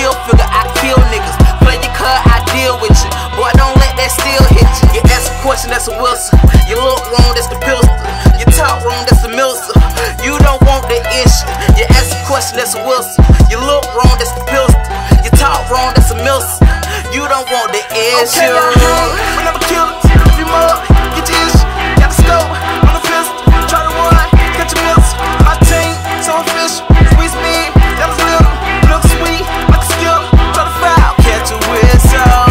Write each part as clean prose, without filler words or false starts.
still figure I kill niggas. Play your card, I deal with you. Boy, don't let that still hit you. You ask a question, that's a Wilson. You look wrong, that's the pistol. You talk wrong, that's the Milson. You don't want the issue. You ask a question, that's a Wilson. You look wrong, that's the pistol. You talk wrong, that's a Milson. You don't want the issue. Okay, I hang, but I'm a killer. If you mug, get your issue. Got the scope on the pistol. Try to run, catch your mills. My team, so official. Squeeze me, that was little. Look sweet, like a skill. Try to foul, catch a whistle.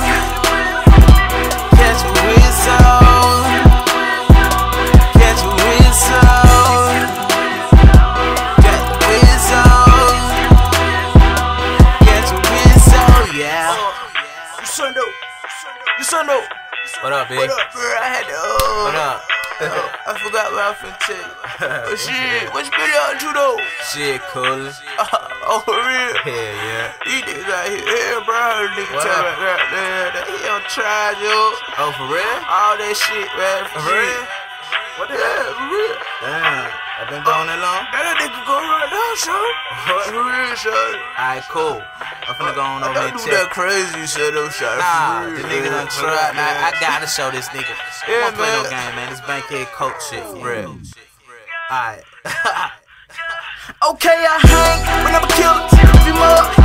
Catch a whistle. Catch a whistle. Catch a whistle. Catch a whistle, yeah. You son though. What up, big? What up, bro? I had to, What up? I forgot what I was finna tell you. But shit, what you been out to though? Shit, coolin'. Oh, for real? Hell yeah. These niggas out here, yeah, bro, I heard a nigga What tell up? that he on trial, yo. Oh, for real? All that shit, man, For real? What the hell, for real? Damn. I been going that long? That nigga go right now, son. For real, son. Alright, cool. I'm finna go on over Don't and do check. that crazy, you said, though, son. Nah, For the real, nigga man. done tried. Nah, I gotta show this nigga. Yeah, Won't play no man. game, man. This Bankhead coach shit, for real. Alright. Okay, I hang, but I'm a killer. If you mug,